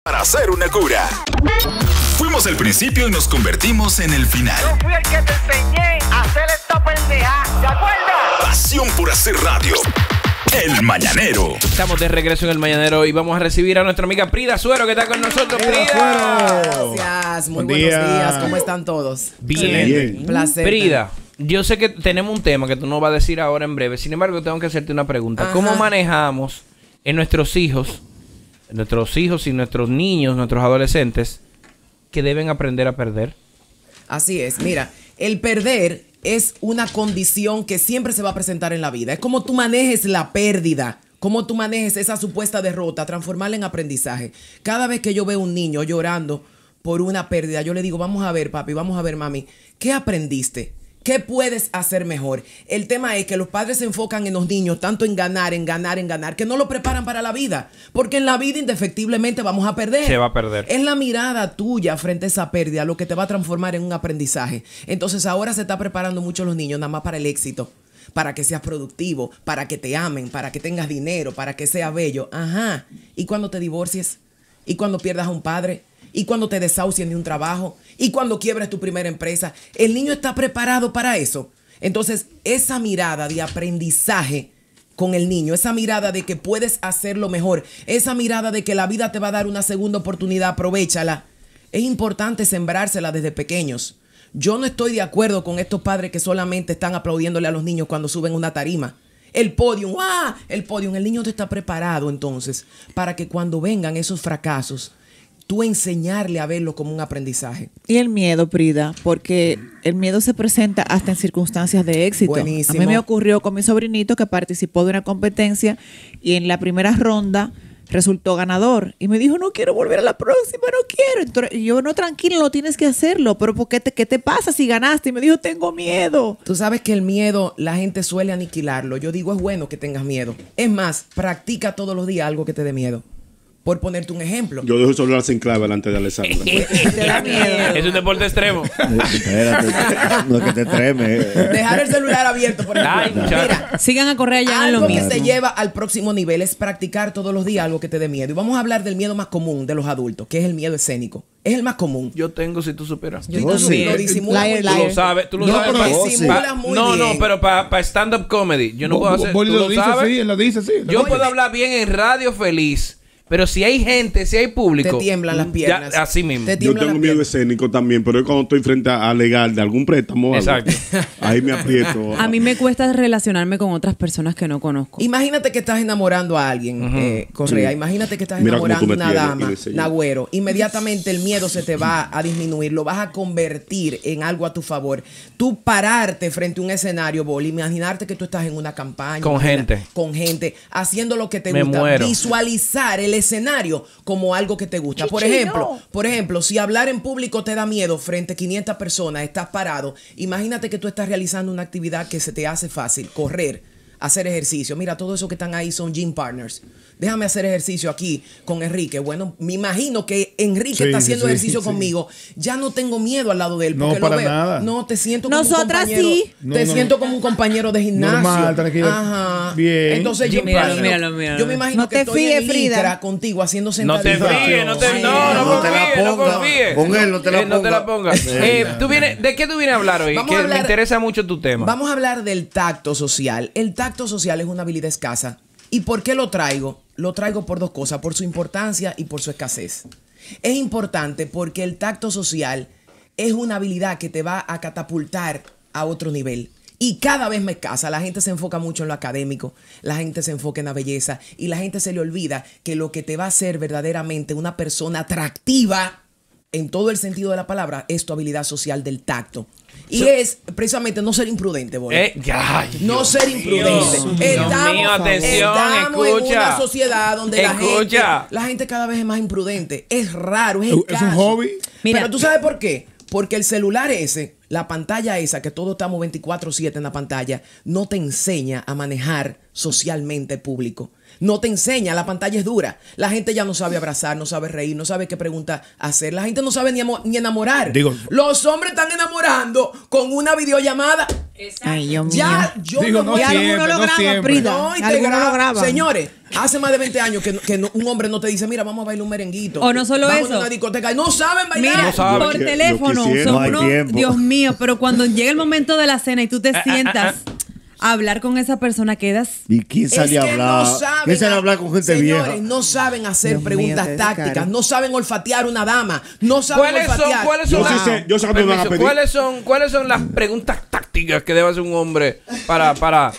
Para hacer una cura. Fuimos el principio y nos convertimos en el final. Yo fui el que te enseñé a hacer esta pendeja, ¿te acuerdas? Pasión por hacer radio. El Mañanero. Estamos de regreso en El Mañanero y vamos a recibir a nuestra amiga Prida Suero, que está con nosotros. Prida. Gracias, muy buenos días. ¿Cómo están todos? Bien. Un placer. Prida, yo sé que tenemos un tema que tú nos vas a decir ahora en breve. Sin embargo, tengo que hacerte una pregunta. Ajá. ¿Cómo manejamos en nuestros hijos y nuestros niños, nuestros adolescentes, que deben aprender a perder? Así es, mira, el perder es una condición que siempre se va a presentar en la vida. Es como tú manejes la pérdida, como tú manejes esa supuesta derrota, transformarla en aprendizaje. Cada vez que yo veo un niño llorando por una pérdida, yo le digo, vamos a ver, papi, vamos a ver, mami, ¿qué aprendiste? ¿Qué puedes hacer mejor? El tema es que los padres se enfocan en los niños tanto en ganar, que no lo preparan para la vida. Porque en la vida indefectiblemente vamos a perder. Se va a perder. Es la mirada tuya frente a esa pérdida lo que te va a transformar en un aprendizaje. Entonces ahora se está preparando mucho los niños nada más para el éxito. Para que seas productivo, para que te amen, para que tengas dinero, para que seas bello. Ajá. ¿Y cuando te divorcies? ¿Y cuando pierdas a un padre? ¿Y cuando te desahucien de un trabajo? ¿Y cuando quiebres tu primera empresa? El niño está preparado para eso. Entonces, esa mirada de aprendizaje con el niño, esa mirada de que puedes hacerlo mejor, esa mirada de que la vida te va a dar una segunda oportunidad, aprovéchala. Es importante sembrársela desde pequeños. Yo no estoy de acuerdo con estos padres que solamente están aplaudiéndole a los niños cuando suben una tarima. El podium, el podium. El niño te está preparado entonces para que cuando vengan esos fracasos, tú enseñarle a verlo como un aprendizaje. Y el miedo, Prida, porque el miedo se presenta hasta en circunstancias de éxito. Buenísimo. A mí me ocurrió con mi sobrinito que participó de una competencia y en la primera ronda resultó ganador. Y me dijo, no quiero volver a la próxima, no quiero. Entonces, yo, no, tranquilo, no tienes que hacerlo. Pero ¿qué te pasa si ganaste? Y me dijo, tengo miedo. Tú sabes que el miedo, la gente suele aniquilarlo. Yo digo, es bueno que tengas miedo. Es más, practica todos los días algo que te dé miedo. Por ponerte un ejemplo. Yo dejo el celular sin clave delante de Alessandra. Te da miedo. Es un deporte extremo. Espérate, no es que te treme. Dejar el celular abierto, por ejemplo. Ay, muchacho. Mira, Sigan a correr allá en lo algo que mismo. te lleva al próximo nivel es practicar todos los días algo que te dé miedo. Y vamos a hablar del miedo más común de los adultos, que es el miedo escénico. Es el más común. Yo tengo, si tú superas. Y tú lo disimulas muy Tú lo bien. sabes, tú lo No, sabes. pero disimulas muy No, bien. pero para stand-up comedy, yo no puedo hacer. Boli ¿Tú lo lo dice, sabes? sí, él lo dice, sí. Yo puedo hablar bien en radio feliz, pero si hay gente, si hay público, Te tiemblan las piernas. ya, así mismo. Te Yo tiemblan tengo las miedo piernas. escénico también, pero es cuando estoy frente a legal de algún préstamo o algo. Exacto. Ahí me aprieto. A mí me cuesta relacionarme con otras personas que no conozco. Imagínate que estás enamorando a alguien, Correa. Sí. Imagínate que estás Mira cómo enamorando tú a me una tienes, dama, y le enseño. Nagüero. Inmediatamente el miedo se te va a disminuir. Lo vas a convertir en algo a tu favor. Tú pararte frente a un escenario, Boli, imaginarte que tú estás en una campaña. Con gente. Con gente, haciendo lo que te Me gusta. muero. Visualizar el escenario como algo que te gusta. Por ejemplo, si hablar en público te da miedo frente a 500 personas, estás parado. Imagínate que tú estás realizando una actividad que se te hace fácil. Correr, hacer ejercicio. Mira, todos esos que están ahí son gym partners. Déjame hacer ejercicio aquí con Enrique. Bueno, me imagino que Enrique está haciendo ejercicio conmigo. Ya no tengo miedo al lado de él. No, Porque para lo veo. nada. No, te siento como Nosotras un compañero. sí. Te No, siento como un compañero de gimnasio. Normal, tranquila. Ajá. Bien. Entonces yo Míralo, imagino, míralo. yo me imagino No que te estoy fíes, en Frida. licra contigo haciendo No te sentadillas. fíes, no Sí. confíes, no confíes. Con él no te la No te la pongas. pongas. ¿De qué tú vienes a hablar hoy? Vamos Que a hablar- me interesa mucho tu tema. Vamos a hablar del tacto social. El tacto social es una habilidad escasa. ¿Y por qué lo traigo? Lo traigo por dos cosas, por su importancia y por su escasez. Es importante porque el tacto social es una habilidad que te va a catapultar a otro nivel. Y cada vez más escasa. La gente se enfoca mucho en lo académico, la gente se enfoca en la belleza y la gente se le olvida que lo que te va a hacer verdaderamente una persona atractiva en todo el sentido de la palabra es tu habilidad social del tacto. Y es precisamente no ser imprudente, Boli. No ser imprudente. Dios mío, atención, estamos en escucha. una sociedad donde Escucha. la gente cada vez es más imprudente. Es raro, es Es escaso. un hobby. Mira. Pero tú sabes por qué. Porque el celular ese, la pantalla esa, que todos estamos 24/7 en la pantalla, no te enseña a manejar socialmente público. No te enseña, la pantalla es dura. La gente ya no sabe abrazar, no sabe reír, no sabe qué pregunta hacer. La gente no sabe ni enamorar. Digo- Los hombres están enamorando con una videollamada. Ay, Dios mío. Ya, yo Digo, no no voy a... siempre, alguno lo no graba, siempre. Prida. No, y te Alguno lo graba. graba. Señores, Hace más de 20 años que un hombre no te dice, mira, vamos a bailar un merenguito. O no solo vamos eso. a una discoteca. No saben bailar. Mira, No sabe. por Yo teléfono, quisiera. son No hay unos- tiempo. Dios mío, pero cuando llega el momento de la cena y tú te sientas a hablar con esa persona, quedas... ¿Y quién Es sale a que hablar? no saben, ¿Quién sale a hablar con gente señores, vieja? no saben hacer Dios preguntas mío, qué tácticas, descaro. no saben olfatear una dama, no saben olfatear. ¿Cuáles Yo son sí sé, yo sé que me van a Permiso, pedir. ¿Cuáles son las preguntas tácticas que debe hacer un hombre para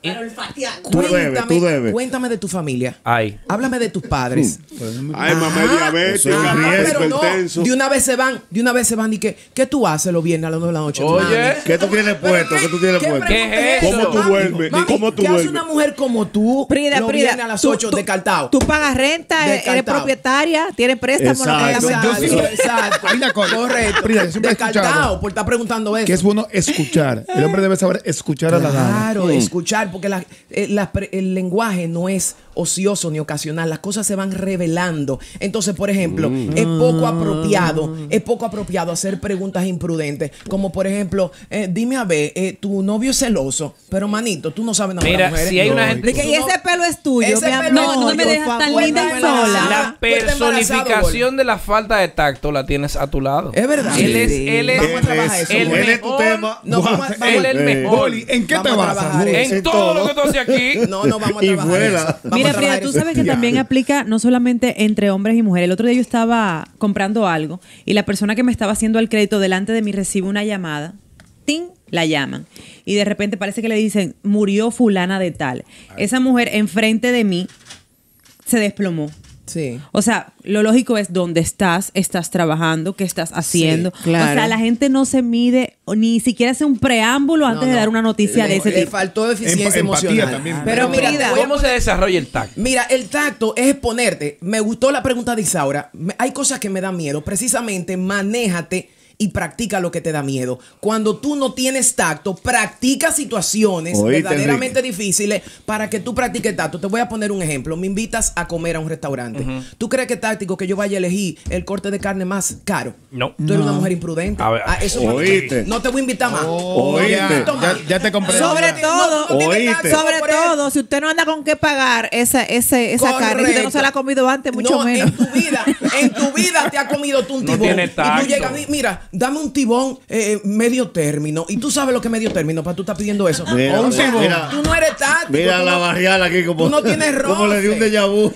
Tú debes. Cuéntame de tu familia. Ay. Háblame de tus padres. Ay, mamá, Eso es diabética, un riesgo. Pero no, hipertenso. de una vez se van y que ¿qué tú haces los viernes a las 9 de la noche? Oye. mami? ¿Qué tú tienes puesto? ¿Qué tú tienes puesto? ¿Qué es eso? ¿Cómo tú duermes? Mami, ¿Cómo tú ¿qué hace duermes? una mujer como tú Frida, los Frida, viernes a las tú- 8 tú- descartado? Tú pagas renta, eres Descartado. propietaria, tienes préstamo. no Exacto. pagas Exacto, Yo sí- exacto. Hay una cosa. Correcto. Frida, yo siempre he Descartado escuchado por estar preguntando eso. que es bueno escuchar. El hombre debe saber escuchar a la dama. Claro, escuchar, porque el lenguaje no es ocioso ni ocasional, las cosas se van revelando. Entonces, por ejemplo, es poco apropiado hacer preguntas imprudentes, como por ejemplo, dime a ver, tu novio es celoso, pero manito, tú no sabes nada de Mira, las mujeres. si hay una No, gente- de que Y ese pelo es tuyo, Ese mi pelo amor. es No, tú no me tuyo, dejas por tan favor. linda y Tú estás sola. La embarazado, personificación de la falta de tacto la tienes a tu lado? Es verdad. Él es, Sí. él es, Vamos a trabajar eso, el Goli. Él es tu mejor. tema. No, vamos a- Él es el mejor. Goli, ¿en qué Vamos te a basas? trabajar Goli? En todo lo que tú haces aquí. No, no vamos a Y trabajar vuela. eso. Vamos Mira, a trabajar Frida, tú eso. sabes que también aplica no solamente entre hombres y mujeres. El otro día yo estaba comprando algo y la persona que me estaba haciendo el crédito delante de mí recibe una llamada. ¡Ting! La llaman. Y de repente parece que le dicen, murió fulana de tal. Esa mujer enfrente de mí se desplomó. Sí. O sea, lo lógico es dónde estás trabajando, qué estás haciendo. claro. O sea, la gente no se mide, o ni siquiera hace un preámbulo antes No, de no. dar una noticia de ese Le tipo. faltó eficiencia Empatía emocional. también. Pero mira, Frida, te voy a ¿Cómo se desarrolla el tacto? Mira, el tacto es exponerte. Me gustó la pregunta de Isaura. Hay cosas que me dan miedo. Precisamente, manéjate y practica lo que te da miedo. Cuando tú no tienes tacto, practica situaciones Oíste, verdaderamente difíciles para que tú practiques tacto. Te voy a poner un ejemplo. Me invitas a comer a un restaurante. ¿Tú crees que es táctico que yo vaya a elegir el corte de carne más caro? No. Tú eres una mujer imprudente. A ver. Eso Oíste. no te voy a invitar más. Oíste. No te invito más. Ya te comprendo. Sobre ya. todo, No tienes Oíste. tacto, sobre por ejemplo. todo, si usted no anda con qué pagar esa carne, si usted no Correcto. se la ha comido antes, mucho No, menos. en tu vida te ha comido tú un No tibón. tiene Y tú tacto. llegas, mira, dame un tibón medio término. Y tú sabes lo que es medio término, para tú estás pidiendo eso. Mira, O sea, mira. tú no eres táctico. Mira tú la no- barrial aquí como... tú no tienes Como le dio un roce. déjà vu.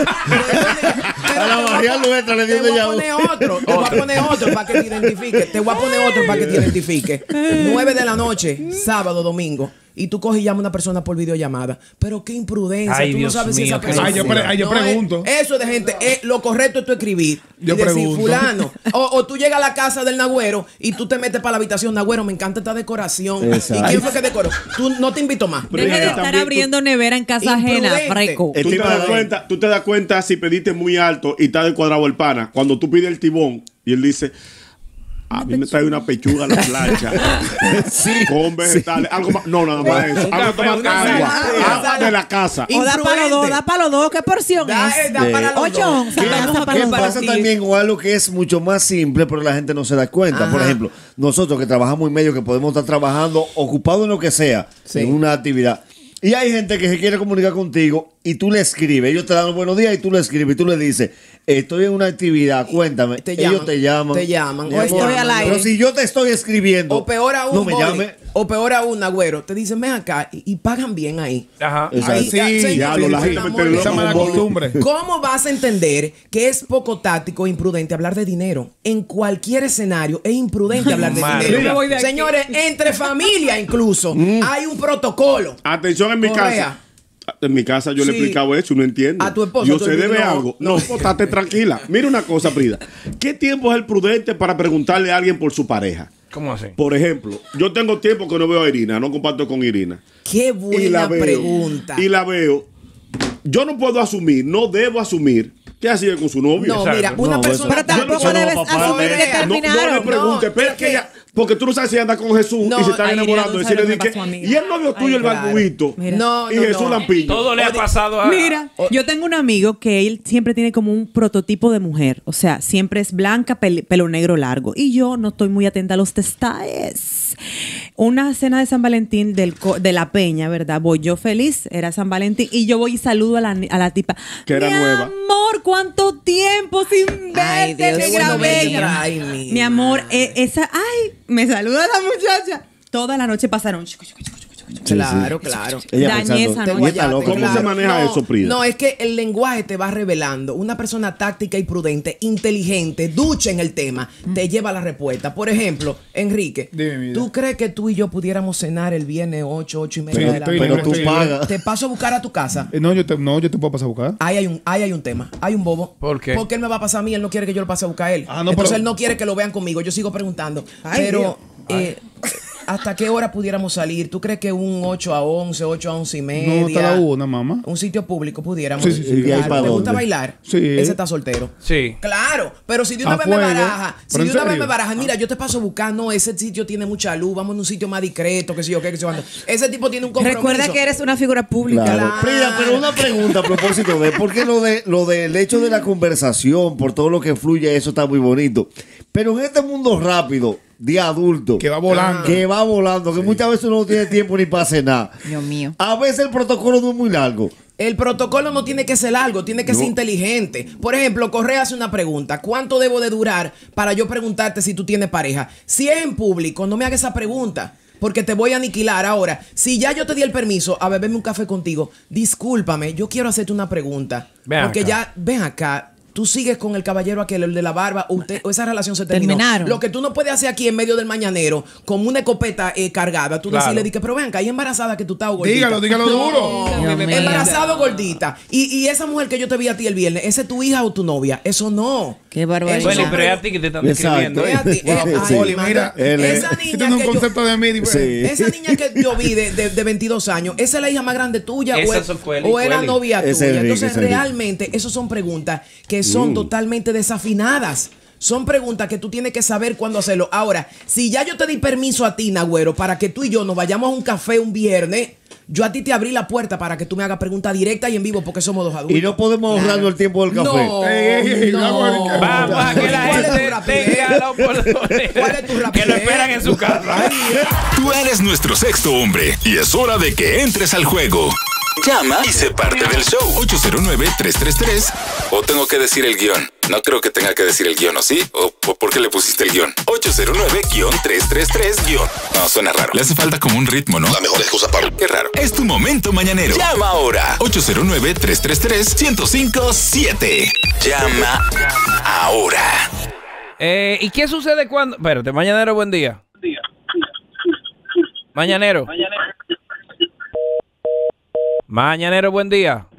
A la barrial nuestra le dio un Te voy déjà a vu. poner otro, te voy a poner otro para que te identifique. Te voy a poner otro para que te identifique. 9 de la noche, sábado, domingo. Y tú coges y llamas a una persona por videollamada. Pero qué imprudencia. Ay, tú Dios no sabes si mío, esa qué persona. locura. Yo pregunto. Eso es de gente. Lo correcto es tú escribir. Yo y decir, pregunto. fulano. O tú llegas a la casa del Nagüero y tú te metes para la habitación. Nagüero, me encanta esta decoración. Exacto. ¿Y quién fue que decoró? Tú no te invito más. Pero Deje de es que estar también tú- abriendo nevera en casa ajena, Imprudente. freco. Tú te das cuenta si pediste muy alto y está descuadrado el pana. Cuando tú pides el tibón y él dice, a mí me trae una pechuga a la plancha. Con vegetales. Algo más. No, nada más eso. Algo café, más una agua. ensalada. Agua de la casa. O da para los dos, Imprudente. da para los dos. ¿Qué porción Da es? para los 8 dos. onzas. ¿Qué, da para qué los pasa dos. también con algo que es mucho más simple, pero la gente no se da cuenta? Por Ajá. ejemplo, nosotros que trabajamos en medio, que podemos estar trabajando, ocupados en lo que sea, Sí. en una actividad. Y hay gente que se quiere comunicar contigo y tú le escribes. Ellos te dan los buenos días y tú le escribes y tú le dices, estoy en una actividad, cuéntame. Te llaman, Ellos te llaman. te llaman. Mi O amor, estoy al aire. Pero si yo te estoy escribiendo, O peor aún, no me Boli, llame. o peor aún, Nagüero, te dicen, ven acá y pagan bien ahí. Ajá. Exacto. Ahí, Sí, señor, diablo, la mi gente me amor, tiene Esa loco mala con Boli. costumbre. ¿Cómo vas a entender que es poco táctico e imprudente hablar de dinero? En cualquier escenario es imprudente hablar de Madre. dinero. Yo me voy de aquí. Señores, entre familia incluso hay un protocolo. Atención en mi Correa. casa. En mi casa yo le he Sí. explicado eso y no entiende. A tu esposa, Yo tú se le debe dices, no, algo. No, estate tranquila. Mira una cosa, Frida. ¿Qué tiempo es el prudente para preguntarle a alguien por su pareja? ¿Cómo así? Por ejemplo, yo tengo tiempo que no veo a Irina, no comparto con Irina. Qué buena veo, pregunta. Y la veo. Yo no puedo asumir, no debo asumir que así es con su novio. No, Exacto. mira, una No, persona. Pero tampoco Eso no debes va para asumir padre. que No, no le terminaron. pregunte, No, espera es que que- ella. Porque tú no sabes si anda con Jesús No, y se están ay, enamorando. Irina, Y tú si le sabes lo que dice, me pasó a mí. y el novio tuyo, el claro. barbudito. Mira. No, Y no, Jesús no. Lampiño. Todo le ha pasado a... Mira, yo tengo un amigo que él siempre tiene como un prototipo de mujer. O sea, siempre es blanca, pelo negro largo. Y yo no estoy muy atenta a los detalles. Una cena de San Valentín de la Peña, ¿verdad? Voy yo feliz, era San Valentín. Y yo voy y saludo a la tipa. Que era Mi nueva. amor, ¿cuánto tiempo sin Ay, verte, Dios, negra qué bueno verte. bella? Ay, Mi amor, me saluda la muchacha. Toda la noche pasaron. Claro, claro. Ella Dañé pensando, esa noche. "Y esta loca, ¿Cómo se maneja eso, Prida? No, es que el lenguaje te va revelando. Una persona táctica y prudente, inteligente, ducha en el tema, te lleva a la respuesta. Por ejemplo, Enrique, Dime, mi vida. ¿tú crees que tú y yo pudiéramos cenar el viernes 8 y media Sí, de la estoy noche? libre, Pero tú estoy libre. pagas. Te paso a buscar a tu casa. No, yo te puedo pasar a buscar. Ahí hay un tema, hay un bobo. ¿Por qué? Porque él me va a pasar a mí, él no quiere que yo lo pase a buscar a él. Ah, no, Entonces pero- él no quiere que lo vean conmigo. Yo sigo preguntando. Ay, Pero, ¿hasta qué hora pudiéramos salir? ¿Tú crees que un 8 a 11, 8 a 11 y media? No, hasta la 1, mamá. Un sitio público pudiéramos. Sí, sí, sí. ¿Y ahí para ¿Te gusta dónde? bailar? Sí. Ese está soltero. Sí. Claro, pero si de una A vez me fuego. baraja, si ¿Pero de en una vez serio? me baraja, mira, yo te paso a buscar, no, ese sitio tiene mucha luz, vamos a un sitio más discreto, que sé yo qué, que sé yo cuándo. Ese tipo tiene un compromiso. Recuerda que eres una figura pública. Claro. Claro. Frida, pero una pregunta a propósito de por qué lo del hecho de la conversación, por todo lo que fluye, eso está muy bonito. Pero en este mundo rápido, de adulto, Que va volando. que muchas veces uno no tiene tiempo ni para cenar. Dios mío. A veces el protocolo no es muy largo. El protocolo no tiene que ser largo, tiene que ser inteligente. Por ejemplo, Correa hace una pregunta. ¿Cuánto debo de durar para yo preguntarte si tú tienes pareja? Si es en público, no me hagas esa pregunta. Porque te voy a aniquilar. Ahora, si ya yo te di el permiso a beberme un café contigo, discúlpame, yo quiero hacerte una pregunta. Ven porque acá. ya, ven acá. Tú sigues con el caballero aquel, el de la barba, o esa relación se terminó. Terminaron. Lo que tú no puedes hacer aquí en medio del mañanero, con una escopeta cargada, tú Claro. decirle, di que, pero ven acá, hay embarazada que tú estás o gordita. Dígalo duro. Dios mío. Embarazada o gordita. Y esa mujer que yo te vi a ti el viernes, ¿esa es tu hija o tu novia? Eso no. Qué barbaridad. Eso Bueno, son pero es a ti que te están Exacto. describiendo. Es a ti. Bueno, Ay, sí. Poli, manda. mira, Esa este niña es un que yo... concepto de mí diferente. Sí. Esa niña que yo vi de 22 años, ¿esa es la hija más grande tuya Esa fue Eli, o era Eli. novia Es tuya? Enrique, Entonces, es Enrique. realmente, esas son preguntas que son totalmente desafinadas. Son preguntas que tú tienes que saber cuándo hacerlo. Ahora, si ya yo te di permiso a ti, Nagüero, para que tú y yo nos vayamos a un café un viernes, yo a ti te abrí la puerta para que tú me hagas preguntas directas y en vivo porque somos dos adultos. Y no podemos ahorrarnos el tiempo del café. No, Ey, no. Vamos a que la ¿Cuál es tu gente rapidez? tenga la oportunidad. ¿Cuál es tu Que rapidez? lo esperan en su casa. Tú eres nuestro sexto hombre y es hora de que entres al juego. Llama y sé parte del show. 809-333. O tengo que decir el guión. No creo que tenga que decir el guión, ¿o sí? ¿O por qué le pusiste el guión? 809-333-. No, suena raro. Le hace falta como un ritmo, ¿no? La mejor excusa para... Qué raro. Es tu momento mañanero. Llama ahora. 809-333-1057. Llama ahora. ¿Y qué sucede cuando...? Espérate, mañanero, buen día. Mañanero. Mañanero, buen día.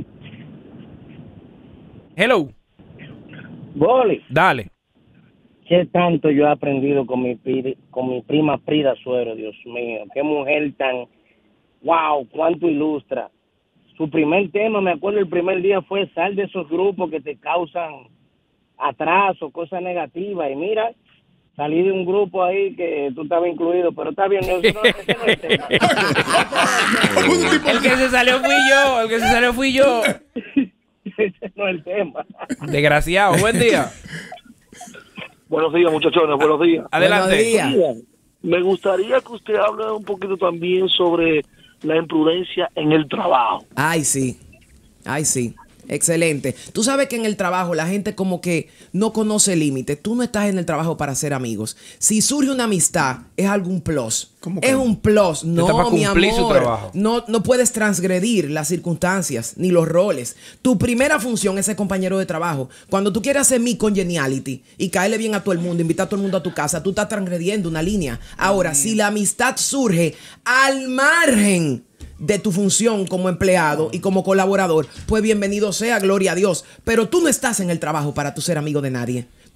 Hello. Boli, Dale. qué tanto yo he aprendido con mi prima Frida Suero, Dios mío. Qué mujer tan... Wow, cuánto ilustra. Su primer tema, me acuerdo el primer día, fue sal de esos grupos que te causan atraso, cosas negativas. Y mira, salí de un grupo ahí que tú estabas incluido, pero está bien, ese no es el tema. El que se salió fui yo. El que se salió fui yo. Ese no es el tema. Desgraciado, buen día. Buenos días, muchachones, buenos días. Adelante. Buenos días. Me gustaría que usted hable un poquito también sobre la imprudencia en el trabajo. Ay, sí. Ay, sí. Excelente. Tú sabes que en el trabajo la gente como que no conoce límites. Tú no estás en el trabajo para ser amigos. Si surge una amistad, es algún plus. ¿Cómo que Es no? un plus. Está No, para mi cumplir su amor. trabajo. No puedes transgredir las circunstancias ni los roles. Tu primera función es ser compañero de trabajo. Cuando tú quieres hacer mi congeniality y caerle bien a todo el mundo, invitar a todo el mundo a tu casa, tú estás transgrediendo una línea. Ahora, si la amistad surge al margen de tu función como empleado y como colaborador, pues bienvenido sea, gloria a Dios. Pero tú no estás en el trabajo para tú ser amigo de nadie.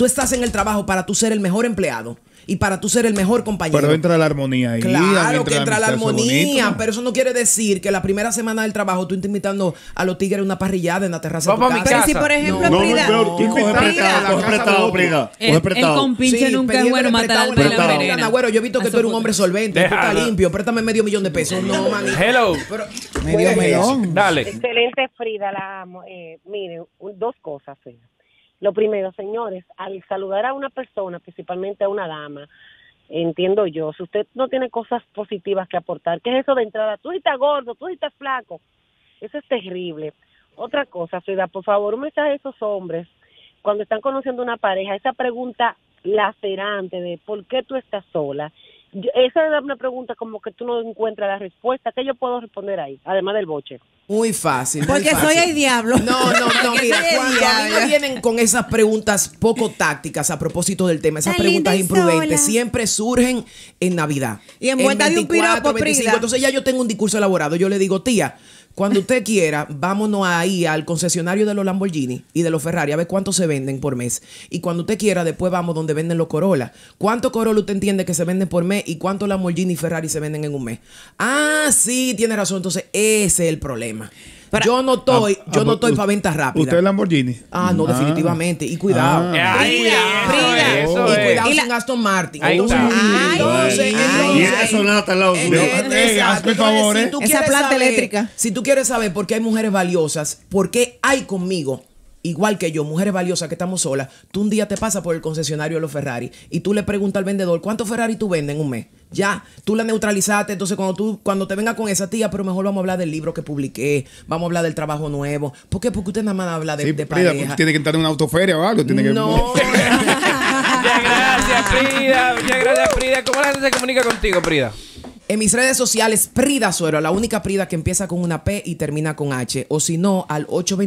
Tú estás en el trabajo para tú ser el mejor empleado y para tú ser el mejor compañero. Pero entra la armonía ahí. Claro que entra la armonía, bonito. pero eso no quiere decir que la primera semana del trabajo tú estás invitando a los tigres a una parrillada en la terraza Vamos de a tu mi casa. casa. Pero si, por ejemplo, No, Frida, no, tú Coge prestado, Frida. el Coge prestado. compinche Sí, nunca es pedirle bueno matar prestado al una de la prestado. envenena. Agüero, yo he visto que tú eres un hombre solvente, tú estás Déjalo. limpio, préstame $500,000 de pesos. No, manito. Hello. Pero, Medio ¿qué es eso? melón. Dale. Excelente, Frida, la amo. Miren, dos cosas, Frida. Lo primero, señores, al saludar a una persona, principalmente a una dama, entiendo yo, si usted no tiene cosas positivas que aportar, ¿qué es eso de entrada? Tú estás gordo, tú estás flaco. Eso es terrible. Otra cosa, Frida, por favor, un mensaje a esos hombres, cuando están conociendo una pareja, esa pregunta lacerante de ¿por qué tú estás sola? Esa es una pregunta como que tú no encuentras la respuesta. ¿Qué yo puedo responder ahí, además del boche? Muy fácil. muy Porque fácil. soy el diablo. No, Porque mira, soy el cuando a mí me diablo. vienen con esas preguntas poco tácticas a propósito del tema, esas Tan preguntas linda y imprudentes, sola. siempre surgen en Navidad. Y envuelta de un piropo, Frida. Entonces ya yo tengo un discurso elaborado. Yo le digo, tía, cuando usted quiera, vámonos ahí al concesionario de los Lamborghini y de los Ferrari a ver cuántos se venden por mes. Y cuando usted quiera, después vamos donde venden los Corolla. ¿Cuántos Corolla usted entiende que se venden por mes y cuántos Lamborghini y Ferrari se venden en un mes? Ah, sí, tiene razón. Entonces ese es el problema. Yo no estoy para ventas rápidas. ¿Usted es Lamborghini? Ah, no, definitivamente. Y cuidado. Ay, eso Y es. cuidado Y la- sin Aston Martin. Ahí está. Entonces, Y esta sonata al lado suyo. hazme el favor, si tú Esa quieres planta saber- eléctrica. Si tú quieres saber por qué hay mujeres valiosas, por qué hay conmigo, igual que yo, mujeres valiosas que estamos solas, tú un día te pasas por el concesionario de los Ferrari y tú le preguntas al vendedor, ¿cuántos Ferrari tú vendes en un mes? Ya, tú la neutralizaste, entonces cuando te venga con esa tía, pero mejor vamos a hablar del libro que publiqué, vamos a hablar del trabajo nuevo. ¿Por qué? Porque usted nada más habla de, Sí, de Frida, pareja. tiene que entrar en una autoferia o algo. Tiene que... No. Muchas gracias, Frida. Muchas gracias, Frida. ¿Cómo la gente se comunica contigo, Frida? En mis redes sociales, Prida Suero, la única Prida que empieza con una P y termina con H. O si no, al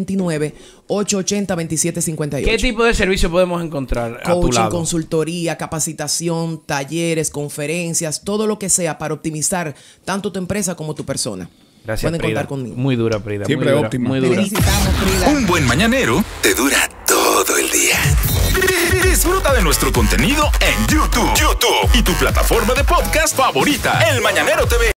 829-880-2758. ¿Qué tipo de servicio podemos encontrar a tu Coaching, lado? consultoría, capacitación, talleres, conferencias, todo lo que sea para optimizar tanto tu empresa como tu persona. Gracias, Pueden Frida. contar conmigo. Muy dura, Frida. Siempre muy dura, óptima. Muy dura. Felicitamos, Frida. Un buen mañanero te dura todo el día. Disfruta de nuestro contenido en YouTube y tu plataforma de podcast favorita, El Mañanero TV.